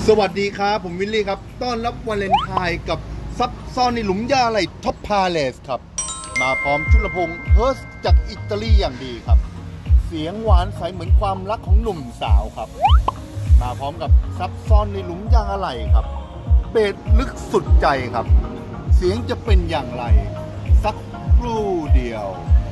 สวัสดีครับผมวิลลี่ครับต้อนรับวาเลนไทน์กับซับซ้อนในหลุมยาไหลท็อปพาเลสครับมาพร้อมชุลพงษ์เฮิร์สจากอิตาลีอย่างดีครับเสียงหวานใสเหมือนความรักของหนุ่มสาวครับมาพร้อมกับซับซ้อนในหลุมยางอะไหล่ครับเบสลึกสุดใจครับเสียงจะเป็นอย่างไรสักครู่เดียว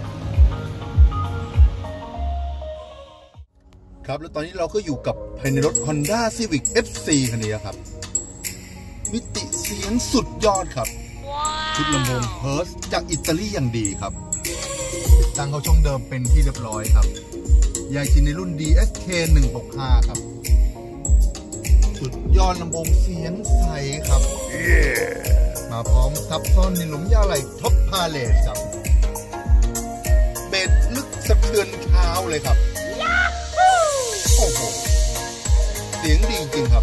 ครับแล้วตอนนี้เราก็อยู่กับภายในรถ Honda Civic FC คันนี้ครับมิติเสียงสุดยอดครับชุดลำโพงเฮิร์สจากอิตาลีอย่างดีครับติดตั้งเข้าช่องเดิมเป็นที่เรียบร้อยครับยายชินในรุ่น DSK 165ครับสุดยอดลำโพงเสียงใสครับ มาพร้อมซับซ้อนในหลุมยาไหลท็อปพาเลสครับเบสลึกสะเทือนเท้าเลยครับโอ้โหเสียงดีจริงครับ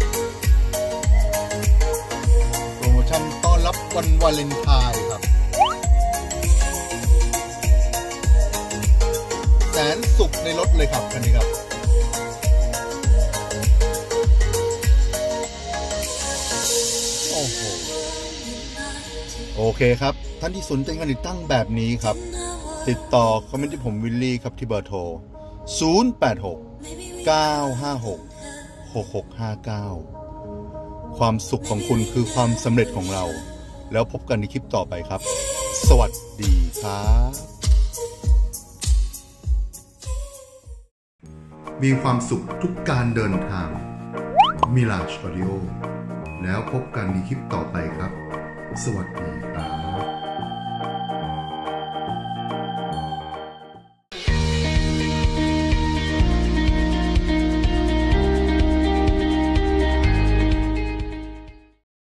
โปรโมชั่นต้อนรับวันวาเลนไทน์ครับแสนสุขในรถเลยครับคันนี้ครับโอ้โหโอเคครับท่านที่สนใจการติดตั้งแบบนี้ครับติดต่อคอมเมนต์ที่ผมวิลลี่ครับที่เบอร์โทร086 956 6659ความสุขของคุณคือความสำเร็จของเราแล้วพบกันในคลิปต่อไปครับสวัสดีครับมีความสุขทุกการเดินทางMirage Audioแล้วพบกันในคลิปต่อไปครับสวัสดีครับ